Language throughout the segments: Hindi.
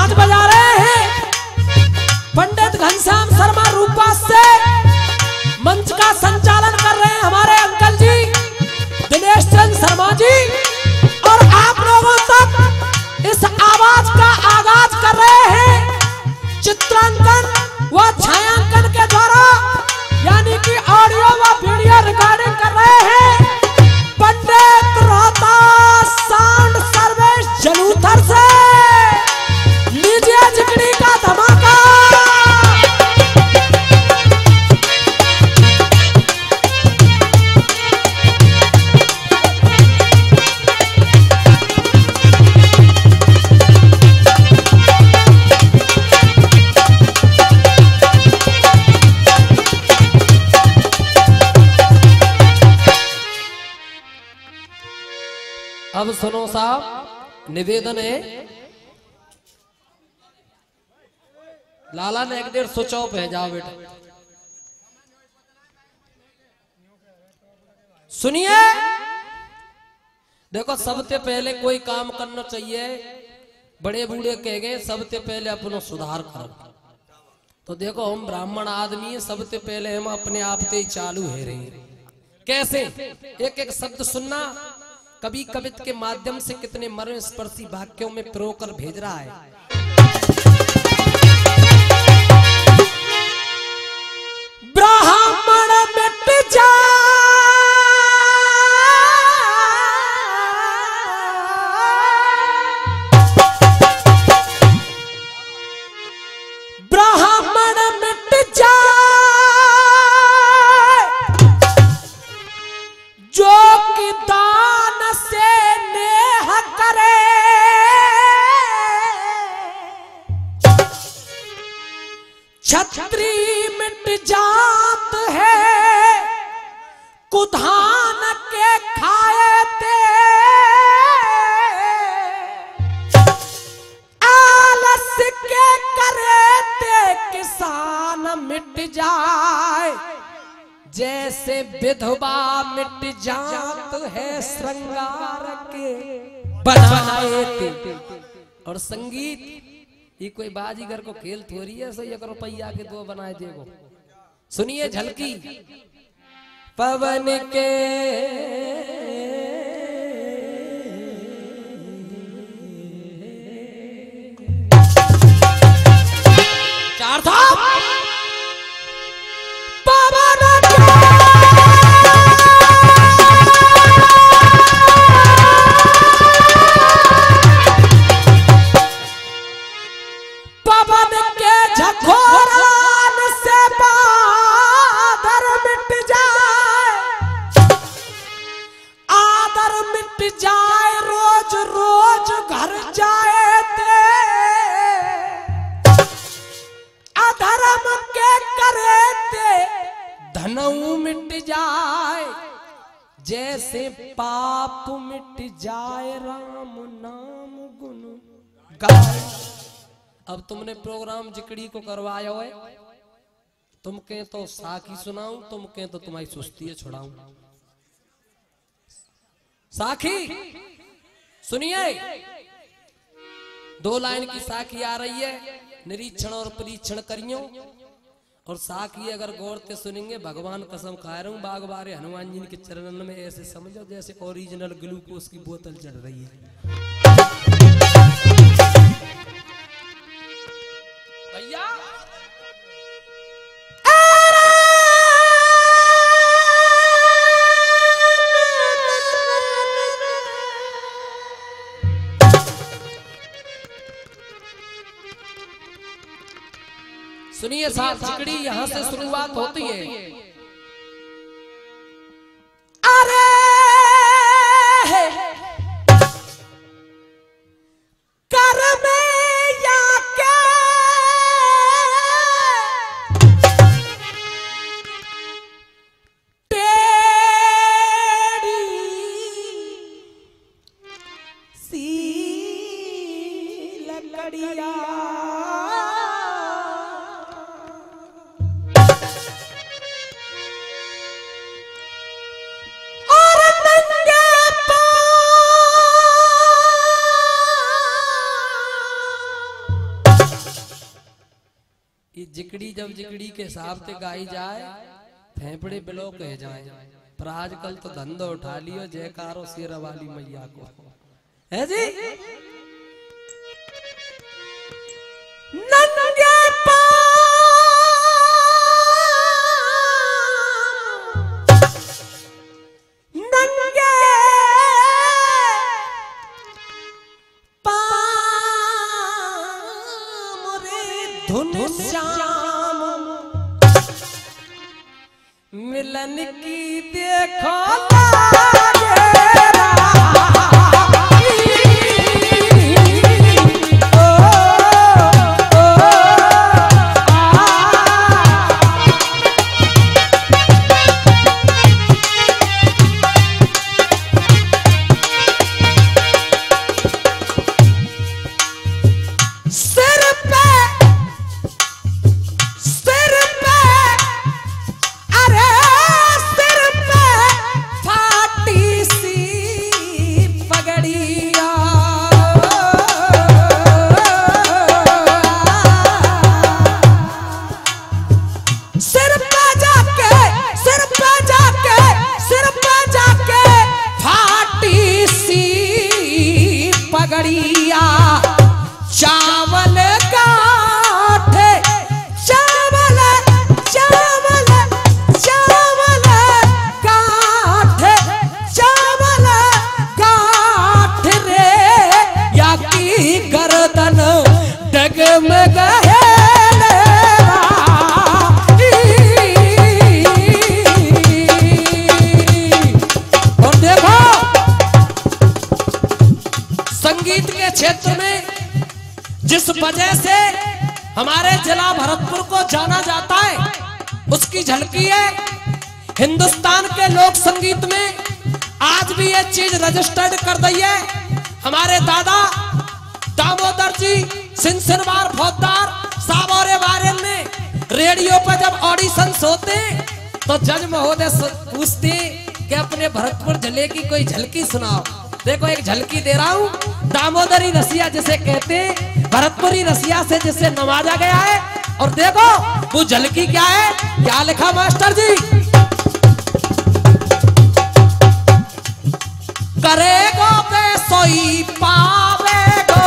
झांझ बजा रहे हैं पंडित घनश्याम शर्मा रूपा से। मंच का संचालन कर रहे हैं हमारे अंकल जी दिनेश चंद शर्मा जी। और आप लोगों तक इस आवाज का आगाज कर रहे हैं चित्रांकन व छायांकन के द्वारा, यानी कि ऑडियो व वीडियो रिकॉर्डिंग कर रहे हैं पंडित रोहतास साउंड सर्विस जलूथर से। लीजिए जिकड़ी का धमाका। अब सुनो साहब, निवेदन है, लाला ने 1:30 स्विच ऑफ है, जाओ बेटा। सुनिए, देखो सबसे पहले कोई काम करना चाहिए, बड़े बूढ़े कह गए सबसे पहले अपना सुधार करो। तो देखो हम ब्राह्मण आदमी है, सबसे पहले हम अपने आप से ही चालू है रहे। कैसे? एक एक शब्द सुनना, कवि कवित के माध्यम से कितने मर्म स्पर्शी वाक्यों में प्रयोग कर भेज रहा है। ब्राह्मण मिट जाए, ब्राह्मण मिट जाए, जो कि दान से नेह करे, छत्री मिट जात है, कुधान के खाए ते, आलस के करे ते, किसान मिट जाए, जैसे विधवा मिट जात है, श्रृंगार के बनाए थे। और संगीत ये कोई बाजीगर को खेल थोड़ी है, सही अगर रुपया के 2 बनाए देगो। सुनिए झलकी। पवन के चार था, झकोरान से बादर मिट जाए, आदर मिट जाए, रोज रोज घर जाए ते, अधर्म के करे ते, धनऊ मिट जाए, जैसे पाप मिट जाए, राम नाम गुण गाए। अब तुमने प्रोग्राम जिकड़ी को करवाया है, तुम कह तो साखी सुनाऊं, तुम कह तो तुम्हारी सुस्ती है छुड़ाऊं। साखी सुनिए, 2 लाइन की साखी आ रही है, निरीक्षण और परीक्षण करियो। और साखी अगर गौर से सुनेंगे, भगवान कसम खा रहा हूं, बाग बारे हनुमान जी के चरणन में ऐसे समझो जैसे ओरिजिनल ग्लूकोज की बोतल चल रही है। भैया सुनिए साहब, जिकड़ी यहां से शुरुआत होती है। अरे कर में या के ये जिकड़ी जब जिकड़ी के हिसाब से गाई जाए फेफड़े ब्लॉक हो जाए। पर आजकल तो धंधो उठा लियो जयकारो शेरा वाली मैया को है जी। नंगे मिलन की देखो चावल गाठे चावल चावल चावल गाठे चावल गाठ रे या की गर्दन डगमग और देखो संगीत के क्षेत्र में जिस वजह से हमारे जिला भरतपुर को जाना जाता है उसकी झलकी है हिंदुस्तान के लोक संगीत में। आज भी ये चीज रजिस्टर्ड कर दी है। हमारे दादा दामोदर जी सिंसनवार फौजदार साबोरे वारियल ने रेडियो पर जब ऑडिशन होते तो जज महोदय पूछते कि अपने भरतपुर जिले की कोई झलकी सुनाओ। देखो एक झलकी दे रहा हूँ, दामोदरी रसिया जिसे कहते हैं, भरतपुरी रसिया से जिसे नवाजा गया है। और देखो वो झलकी क्या है, क्या लिखा मास्टर जी। करेगो बेसोई पावेगो,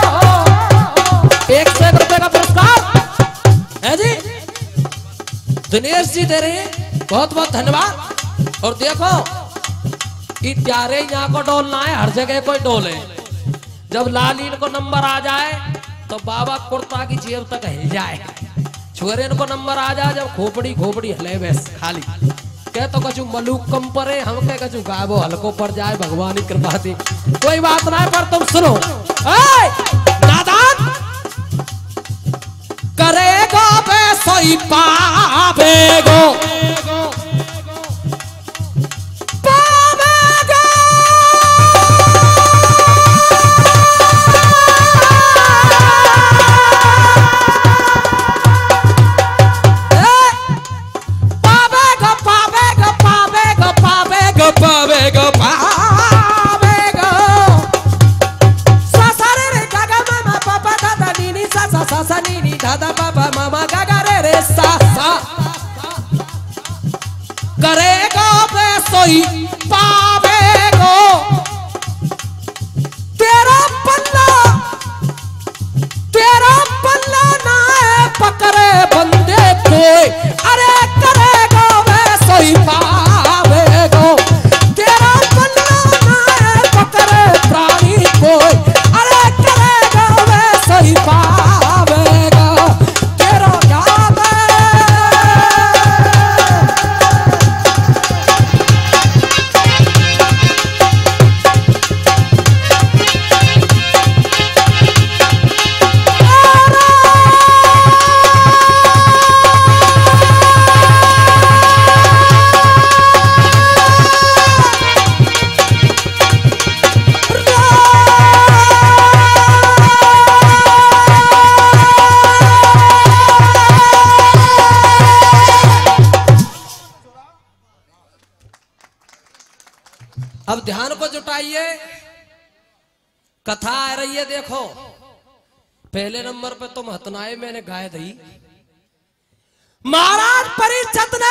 101 रुपए का पुरस्कार है जी, दिनेश जी दे रहे हैं, बहुत बहुत धन्यवाद। और देखो प्यारे यहाँ को डोलना है, हर जगह कोई डोले। जब लालीन को नंबर आ जाए तो बाबा कुर्ता की जेब तक हिल जाए, छोरे को नंबर आ जाए जब खोपड़ी खोपड़ी हले बस खाली कह तो कछु मलूक कम परे, हम कह कछु गायबो हल्को पर जाए, भगवान की कृपा थी। कोई बात ना है पर तुम सुनो नादान, करेगो बेसोई पावेगो, करेगा बेसोई पावेगो, तेरा पल्ला ना पकड़े बंदे कोई, अरे करेगा बेसोई पावेगो, तेरा पल्ला ना पकड़े प्राणी कोई, अरे करेगा बेसोई पावेगो, तेरा याद अब ध्यान को जुटाइए, कथा आ रही है। देखो पहले नंबर पे तुम हतनाए मैंने गाय दी, महाराज परीक्षित ने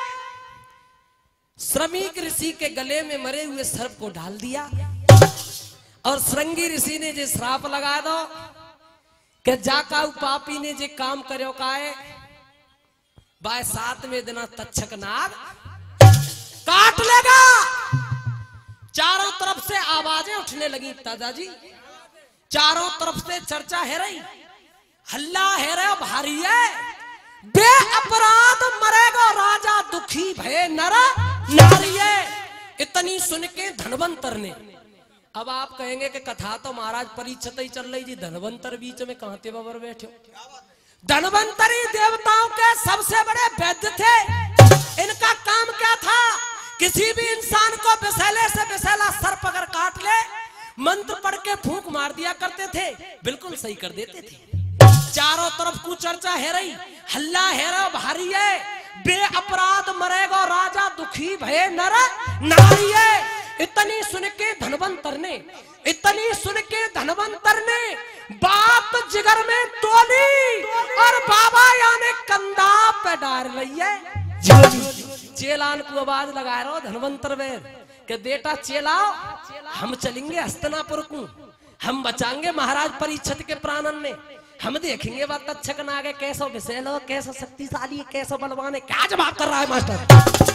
श्रमिक ऋषि के गले में मरे हुए सर्प को डाल दिया और श्रृंगी ऋषि ने जे श्राप लगा दो कि जाका पापी ने जे काम करो काए बाय 7वें दिन तक्षक नाग काट लेगा। चारों तरफ से आवाजें उठने लगी दादाजी, चारों तरफ से चर्चा है रही, हल्ला है रहा भारी है, बे अपराध मरेगा राजा दुखी भय नर नारी है। इतनी सुन के धनवंतर ने, अब आप कहेंगे कि कथा तो महाराज परीक्षित ही चल रही जी, धनवंतर बीच में कहां थे बाबर बैठे। धनवंतरी देवताओं के सबसे बड़े वैद्य थे। इनका काम क्या था, किसी भी इंसान को विषैले से विषैला सर्प अगर काट ले मंत्र पढ़ के फूंक मार दिया करते थे, बिल्कुल सही कर देते थे। चारों तरफ को चर्चा है रही, हल्ला है रहा भारी है, बे अपराध मरेगा राजा दुखी भय नर नारी है। इतनी सुन के धनवंतर ने, इतनी सुन के धनवंतर ने बात जिगर में तोली और बाबा यानी कंधा पे डाल रही है। चेलान को आवाज लगा रहा धनवंतर वेद के बेटा चेलाओ, हम चलेंगे हस्तिनापुर को, हम बचाएंगे महाराज परीक्षित के प्राणन ने, हम देखेंगे वह तक्षक नाग कैसा विषैल हो, कैसा शक्तिशाली है, कैसा बलवान है। क्या जवाब कर रहा है मास्टर?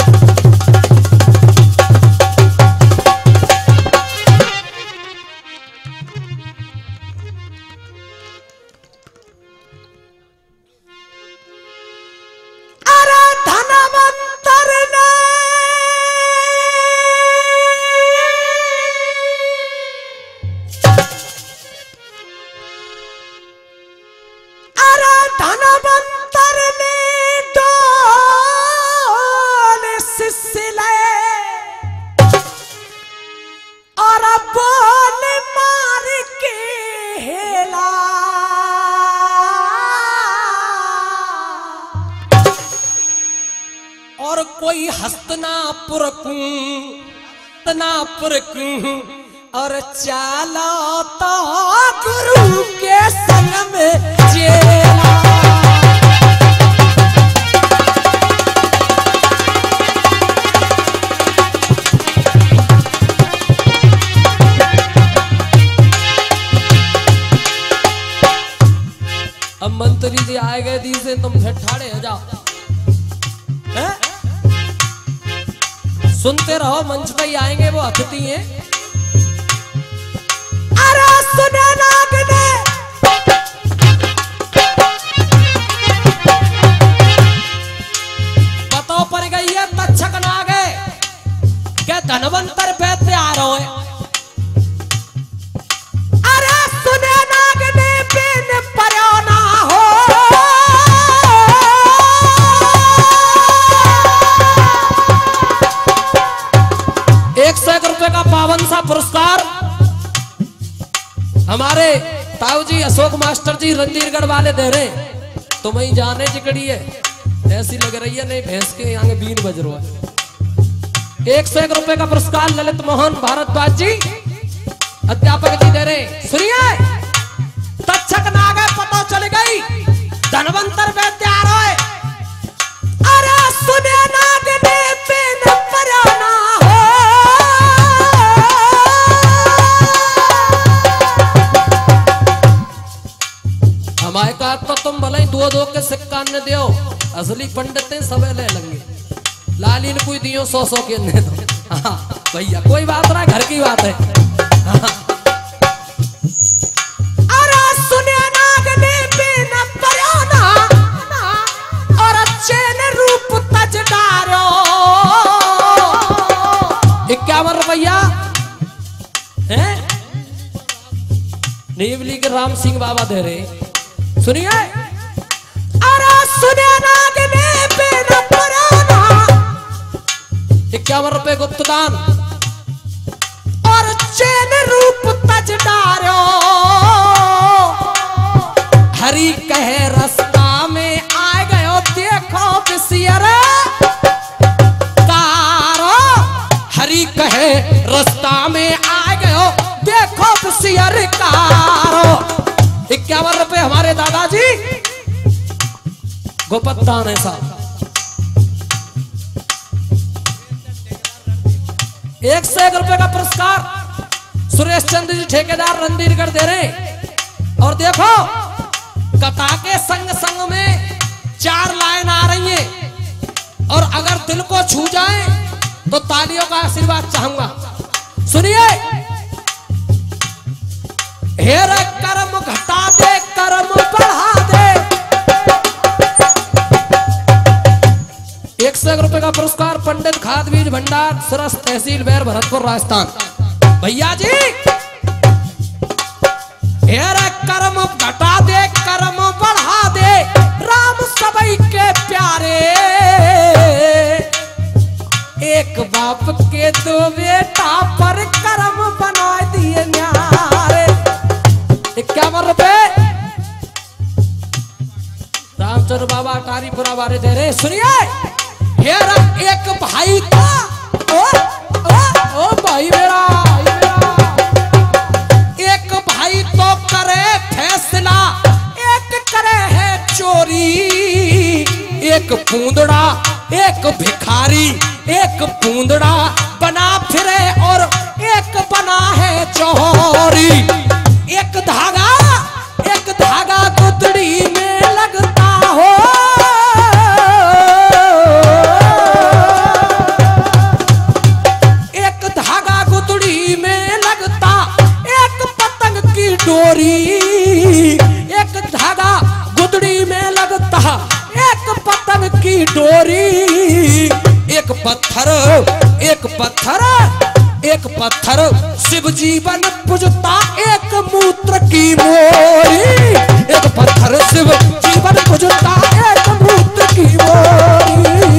कोई हस्तिनापुर और चाला तो गुरु के संग में चेला। अब मंत्री जी आए गए दी से तुम फिर ठाड़े हो जाओ, सुनते रहो, मंच पे ही आएंगे वो अतिथि हैं। अरे सुने नाग ने बताओ पर गई है तक्षक नाग है क्या धनवंतर वैद्य आ रहा है। अरे सुने नाग ने बिन पर्यो ना हो, 101 रुपए का पावन सा पुरस्कार हमारे ताऊ जी अशोक मास्टर जी रणधीरगढ़ वाले दे रहे। तो वही जाने जिकड़ी है ऐसी लग रही है, नहीं भैंस के आगे बीन बज रहा है। 101 रुपए का पुरस्कार ललित मोहन भारद्वाज जी अध्यापक जी दे रहे। सुनिए, तक्षक नाग पता चल गई धनवंतर वैद्य आ रहा है। अरे सुने नाग ने बिन पर्यो ना हो, हमारे का तो तुम भले 2-2 के सिक्का न दियो, असली पंडित सबे ले लेंगे, लालीन कोई दियो 100-100 के ने दो। हाँ भैया कोई बात ना, घर की बात है। अरे सुने नाग ने बिन पर्यो ना और चैन रूप तज डारो, 51 रुपया है नीवली के राम सिंह बाबा दे रहे। सुनिए, अरे सुने नाग ने बिन पर्यो ना 51 रुपए गुप्तदान और चैन रूप तज डारो। हरि कहे रास्ता में आ गयो देखो बिसियर कारो, हरि कहे रास्ता में आ गयो देखो बिसियर कारो। 51 रुपए हमारे दादाजी गोपत्तान ऐसा 101 रुपए का पुरस्कार सुरेश चंद्र जी ठेकेदार रणधीरगढ़ दे रहे। और देखो कथा के संग संग में 4 लाइन आ रही है और अगर दिल को छू जाए तो तालियों का आशीर्वाद चाहूंगा। सुनिए, हेर कर्म घटा दे कर्म बढ़ा दे। 101 रुपए का पुरस्कार पंडित खाद बीज भंडार सरस तहसील बैर भरतपुर राजस्थान। भैया जी, हेर कर्म घटा दे कर्म बढ़ा दे, राम सबई के प्यारे, एक बाप के 2 बेटा पर कर्म बना दिए न्यारे। 51 रुपए रामचंद्र बाबा अटारीपुरा वाले दे रहे। सुनिए, हेर एक भाई था, ओ भाई मेरा, एक भाई तो करे फैसला, एक करे है चोरी, एक पूंदड़ा एक भिखारी, एक पूंदड़ा बना फिरे और एक बना है चोरी। एक धागा गुदड़ी में लगता हो, एक धागा गुदड़ी में लगता, एक पतंग की डोरी, एक धागा गुदड़ी में लगता, एक पतंग की डोरी। एक पत्थर शिव जीवन पूजता, एक मूत्र की मोरी। एक पत्थर शिव जीवन पूजता, एक मूत्र की मोरी।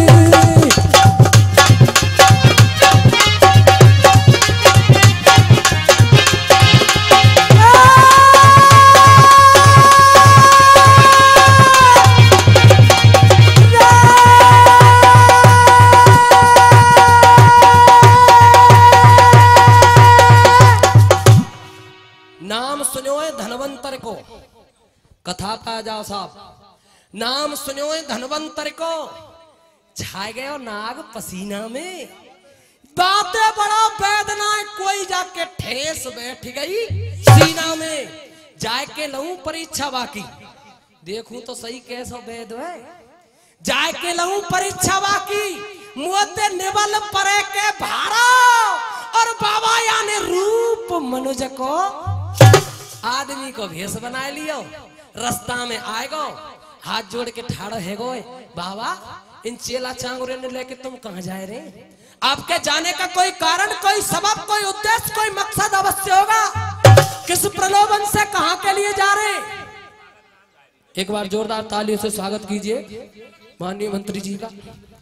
नाम सुनो धनवंतर को, कथा का जाओ साहब, नाम सुनो धनवंतर को, छा गए नाग पसीना में, बातें बड़ा वेदना, कोई जाके ठेस बैठ गई सीना में, जाके लऊं परीक्षा बाकी, देखूं तो सही कैसा वेद है, जाके लऊं परीक्षा बाकी, मुझे निबल परे के भारा, और बाबा यानी रूप मनुज को आदमी को भेष बना लियो, रास्ता में आएगो, हाथ जोड़ के ठाड़ो है गो, बाबा इन चेला चांगुरे ने लेके तुम कहां जाए रे? आपके जाने का कोई कारण, कोई सबब, कोई उद्देश्य, कोई मकसद अवश्य होगा। किस प्रलोभन से कहां के लिए जा रहे? एक बार जोरदार तालियों से स्वागत कीजिए माननीय मंत्री जी का।